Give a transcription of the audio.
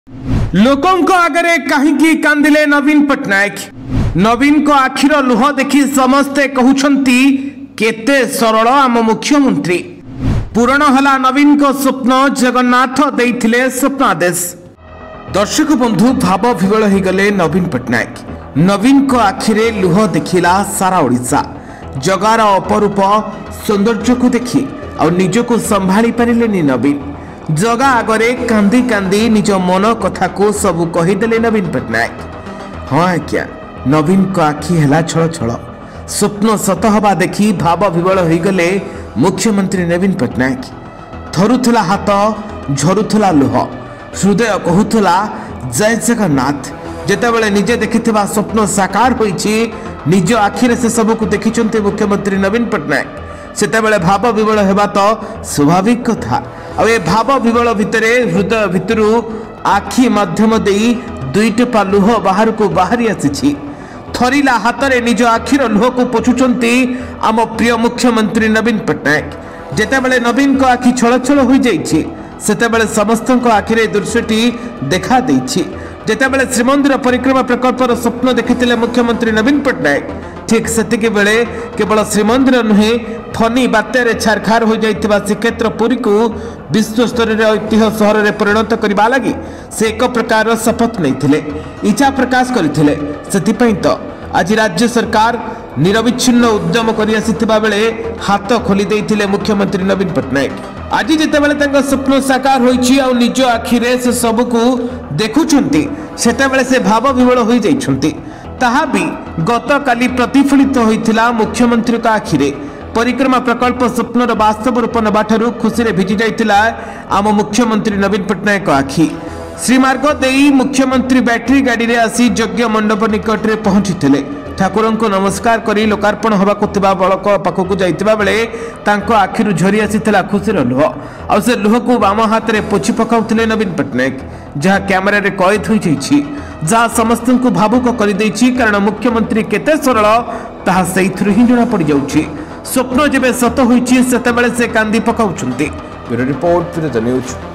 लोकों आगरे कहीं कांदिले नवीन पट्टनायक। नवीन को आखिर लुह देखि समस्ते कहउछंती केते सरल आम मुख्यमंत्री। पूरण हला नवीन को स्वप्न जगन्नाथ देइथिले स्वप्नादेश। दर्शक बंधु भाव विवल हो गले नवीन पट्टनायक। नवीन को आखिरे लुह देखिला सारा ओडिशा। जगार अपरूप सौंदर्य को देखि और निजको संभाली पारिलेनी नवीन। जगा आगरे कांदी कांदी निज मन कथा को सबू कहीदेले नवीन पट्टनायक। हाँ आज्ञा, नवीन को आखि हेला छल छल। स्वप्न सत हवा देखि भाव विवल हो गले मुख्यमंत्री नवीन पट्टनायक। थरुथला हाथ, झरुथला लुह, हृदय कहूला जय जगन्नाथ। जेतेबेले निजे देखिथिबा स्वप्न साकार होईछि, निज आखिरे से सबको देखिचंते मुख्यमंत्री नवीन पट्टनायक। सेतेबेले भाव विवल हेबा तो स्वाभाविक कथा। आ ए भाव विवल भितरे हृदय भितरु आखि माध्यम देई दुईटे पा लुह बाहर को बाहरी आसीछि। थरिला हातरे निज आखिर लुह को पोछुचंती आम प्रिय मुख्यमंत्री नवीन पट्टनायक। जेतेबेले नवीन को आखि छल छल हो जाइछि, सेतेबेले समस्तक आखिरे दृश्यटी देखा देइछि। जेतेबेले श्रीमंदिर परिक्रमा प्रकल्पर स्वप्न देखिथिले मुख्यमंत्री नवीन पट्टनायक, ठीक सेतिके बेले केवल श्रीमंदिर नुहे फनी बात्यारे छारखार हो जाइथिबा श्रीक्षेत्र पुरी को विश्व स्तर रे ऐतिह्य सहर रे परिणत करबा लागि से एक प्रकार शपथ नैथिले, इच्छा प्रकाश करथिले। सेतिपई तो आज राज्य सरकार निरविच्छिन्न उद्यम करि आसिथिबा बेले हाथ खोली देइथिले मुख्यमंत्री नवीन पट्टनायक। आज जेतेबेले तांका स्वप्न साकार होईछि आ निज आखिरे से सबको देखुछंती, सेतेबेले से भाव विवल होई जाइछंती। ताहा भी गतकाली प्रतिफलित होइथिला मुख्यमंत्री का आखिरे। परिक्रमा प्रकल्प स्वप्नर वास्तव रूप नबाठारु खुशी रे भिजी जाइथिला आम मुख्यमंत्री नवीन पट्टनायक आखि। श्रीमार्ग देई मुख्यमंत्री बैटरी गाड़ी रे आसी यज्ञ मंडप निकट रे पहुंचीथिले। ठाकुरन को नमस्कार करी लोकार्पण होबा कुतबा बळक पाखकु जाइतिबा बेले तांको आखिरु झरी आसीथिला खुशीर लुह। आ से लुह को बाम हाथ रे पोछि पकाउथिले नवीन पट्टनायक, जहा कैमरा रे कैद होई जाइछि, जहा समस्त को भावुक कर देछि। कारण मुख्यमंत्री केते सरल ताहा सेइथुरु ही जणा पड़ जाउछि। स्वप्न जेबे सत होइछि सेतेबेले से कांदी पकाउछंती। Bureau report, Firoz news.